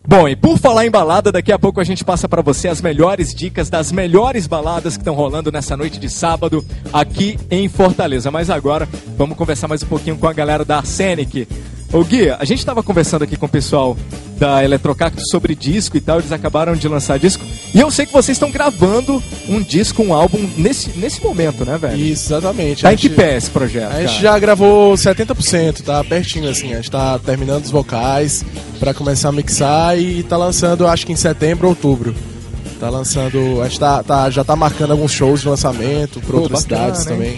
Bom, e por falar em balada, daqui a pouco a gente passa pra você as melhores dicas das melhores baladas que estão rolando nessa noite de sábado aqui em Fortaleza. Mas agora, vamos conversar mais um pouquinho com a galera da Arsenic. Ô Gui, a gente estava conversando aqui com o pessoal da Eletrocactus sobre disco e tal, eles acabaram de lançar disco. E eu sei que vocês estão gravando um disco, um álbum nesse momento, né, velho? Isso, exatamente. Tá em que pé esse projeto? A gente já gravou 70%, tá pertinho assim. A gente tá terminando os vocais pra começar a mixar e tá lançando, acho que em setembro ou outubro. Tá lançando, a gente já tá marcando alguns shows de lançamento pra outras cidades também.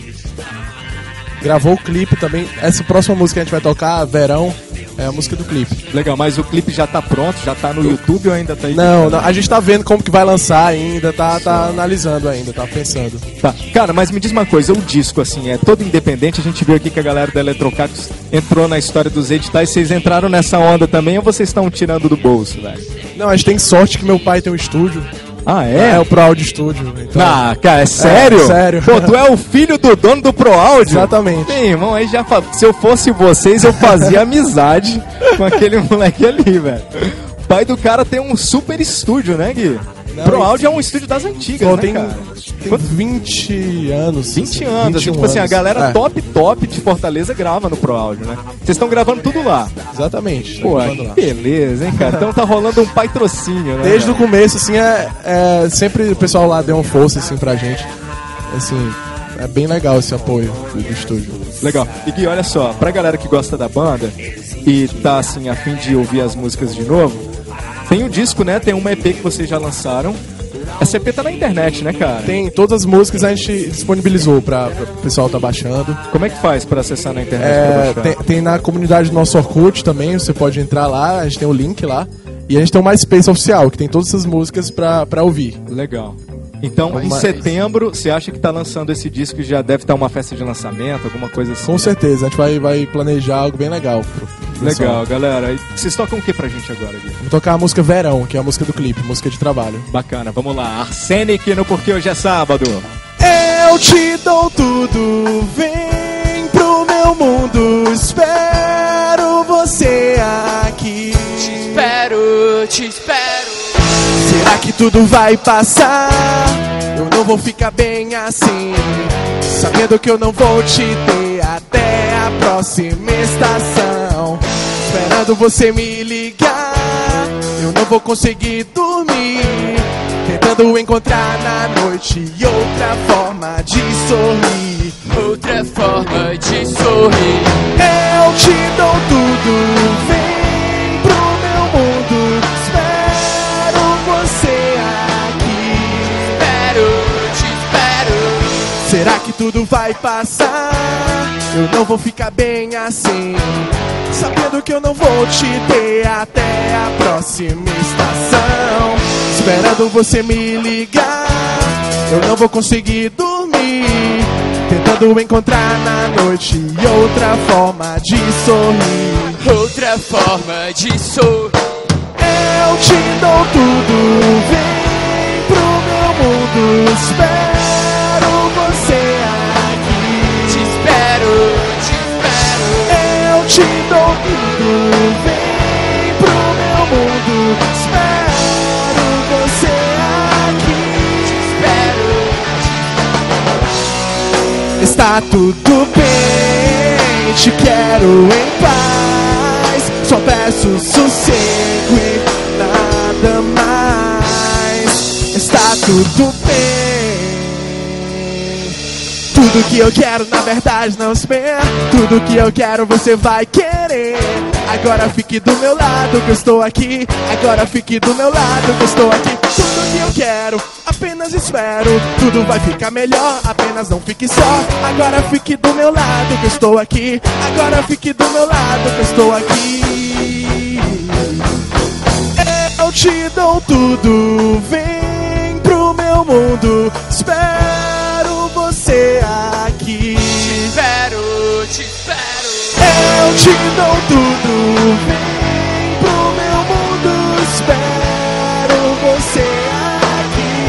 Gravou o clipe também. Essa próxima música que a gente vai tocar, Verão, é a música do clipe. Legal, mas o clipe já tá pronto? Já tá no YouTube ou ainda tá aí? Não, a gente tá vendo como que vai lançar ainda, tá analisando ainda, tá pensando. Tá. Cara, mas me diz uma coisa, o disco, assim, é todo independente? A gente viu aqui que a galera da Eletrocactus entrou na história dos editais. Vocês entraram nessa onda também ou vocês estão tirando do bolso, velho? Não, a gente tem sorte que meu pai tem um estúdio. Ah, é? É o Pro Audio Studio. Então... Ah, cara, é sério? É, sério. Pô, tu é o filho do dono do Pro Audio? Exatamente. Bem, irmão, aí já se eu fosse vocês, eu fazia amizade com aquele moleque ali, velho. O pai do cara tem um super estúdio, né, Gui? Não, Pro Audio é um estúdio das antigas, né, cara? Tem 20 anos. 20 anos, assim, tipo assim, a galera top de Fortaleza grava no Pro Audio, né? Vocês estão gravando tudo lá. Exatamente. Pô, que beleza, hein, cara? Então tá rolando um patrocínio, né? Desde o começo, assim, sempre o pessoal lá deu uma força, assim, pra gente. Assim, é bem legal esse apoio do estúdio. Legal. E Gui, olha só, pra galera que gosta da banda e tá, assim, a fim de ouvir as músicas de novo, tem o disco, né? Tem uma EP que vocês já lançaram. Essa EP tá na internet, né, cara? Tem, todas as músicas a gente disponibilizou pra o pessoal tá baixando. Como é que faz pra acessar na internet? Pra baixar? Tem na comunidade do nosso Orkut também, você pode entrar lá, a gente tem o link lá. E a gente tem o MySpace oficial, que tem todas essas músicas pra ouvir. Legal. Então, em setembro, você acha que tá lançando esse disco e já deve estar uma festa de lançamento, alguma coisa assim? Com certeza, a gente vai planejar algo bem legal. Legal, galera. E vocês tocam o que pra gente agora, Gui? Vamos tocar a música Verão, que é a música do clipe, música de trabalho. Bacana, vamos lá. Arsenic no Porque Hoje é Sábado. Eu te dou tudo, vem pro meu mundo, espero você aqui. Te espero. Será que tudo vai passar? Eu não vou ficar bem assim, sabendo que eu não vou te ter até a próxima estação. Esperando você me ligar, eu não vou conseguir dormir, tentando encontrar na noite outra forma de sorrir. Outra forma de sorrir. Eu te dou tudo, vem pro meu mundo, espero você aqui. Te espero. Será que tudo vai passar? Eu não vou ficar bem assim, sabendo que eu não vou te ter até a próxima estação. Esperando você me ligar, eu não vou conseguir dormir, tentando encontrar na noite outra forma de sorrir. Outra forma de sorrir. Eu te dou tudo, vem pro meu mundo, espero você aqui. Te espero. Eu te dou tudo, vem pro meu mundo, espero você aqui. Te espero. Está tudo bem, te quero em paz, só peço sossego e nada mais. Está tudo bem. Tudo que eu quero na verdade não espera, tudo que eu quero você vai querer. Agora fique do meu lado que eu estou aqui, agora fique do meu lado que eu estou aqui. Tudo que eu quero, apenas espero, tudo vai ficar melhor, apenas não fique só. Agora fique do meu lado que eu estou aqui, agora fique do meu lado que eu estou aqui. Eu te dou tudo, vem pro meu mundo, espero você aqui. Te espero. Eu te dou tudo, vem pro meu mundo, espero você aqui.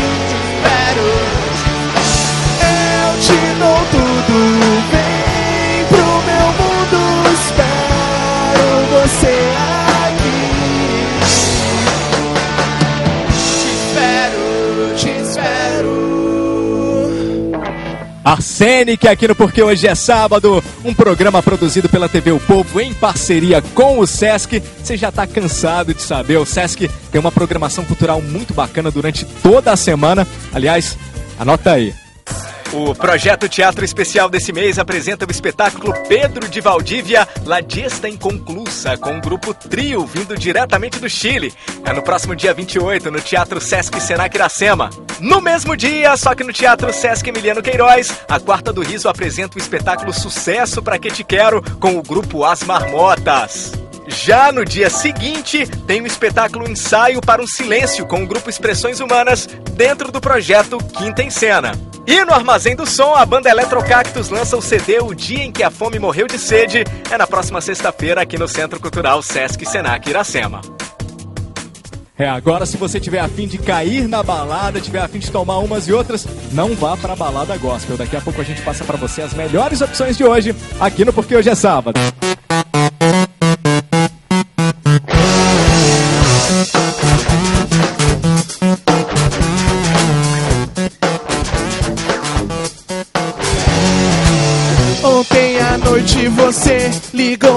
Eu te dou tudo, vem pro meu mundo, espero você aqui. Arsênica aqui no Porque Hoje é Sábado, um programa produzido pela TV O Povo em parceria com o Sesc. Você já tá cansado de saber, o Sesc tem uma programação cultural muito bacana durante toda a semana. Aliás, anota aí. O projeto Teatro Especial desse mês apresenta o espetáculo Pedro de Valdívia, La Gesta Inconclusa, com o grupo Trio, vindo diretamente do Chile. É no próximo dia 28, no Teatro Sesc Senac Iracema. No mesmo dia, só que no Teatro Sesc Emiliano Queiroz, a Quarta do Riso apresenta o espetáculo Sucesso Pra Que Te Quero, com o grupo As Marmotas. Já no dia seguinte, tem o espetáculo Ensaio para um Silêncio, com o grupo Expressões Humanas, dentro do projeto Quinta em Cena. E no Armazém do Som, a banda Eletrocactus lança o CD O Dia em que a Fome Morreu de Sede. É na próxima sexta-feira aqui no Centro Cultural Sesc Senac Iracema. Agora se você tiver a fim de cair na balada, tiver a fim de tomar umas e outras, não vá pra balada gospel. Daqui a pouco a gente passa pra você as melhores opções de hoje, aqui no Porque Hoje é Sábado. Ontem à noite você ligou